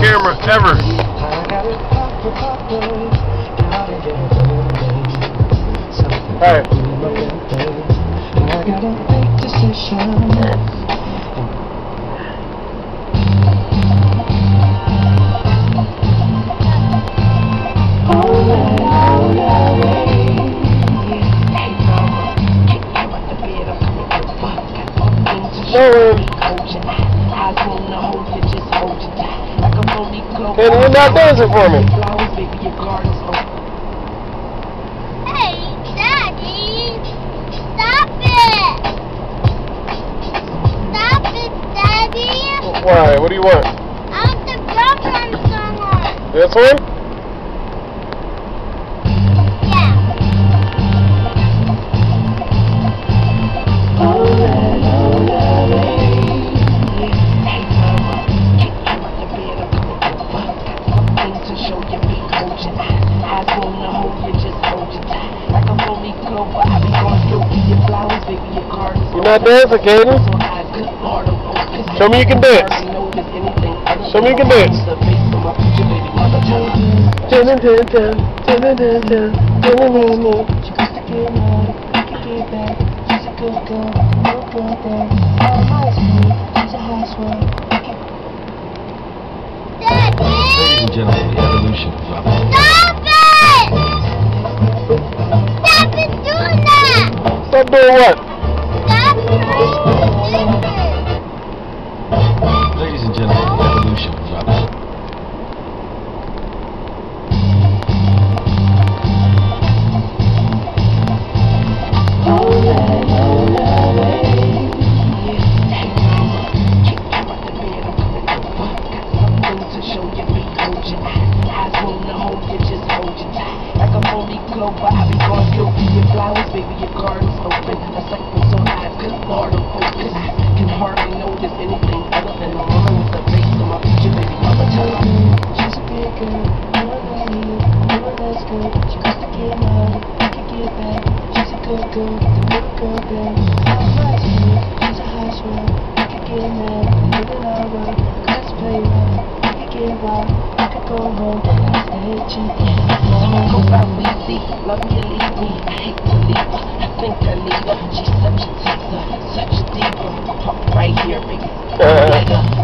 camera ever. Hey. And you're not dancing for me. Hey, Daddy! Stop it! Stop it, Daddy! Why? What do you want? I want the girlfriend song. This one? You're not dancing, Kaden? Show me you can dance. Show me you can dance. Ladies and gentlemen, the evolution of rock. Stop it! Stop it doing that! Stop doing what? Stop it! Ladies and gentlemen, the evolution of rock. But I be going through your flowers, baby, your garden's open. A cycle so high, good Lord, I'm focused. I can hardly notice anything other than the woman with the face on my future, baby, mama tell her. She's a big girl, you know that you know that's good. She got to get money, I can get back. She's a good girl, the good girl, baby. I'm my sweet, she's a high swell. I can get mad, living our world. Let's play well, I can get wild. I could go home, I stay cheap. Go out easy, love me or leave me. I hate to leave her, I think I need her. She's such a teaser, such a diva. Right here, baby.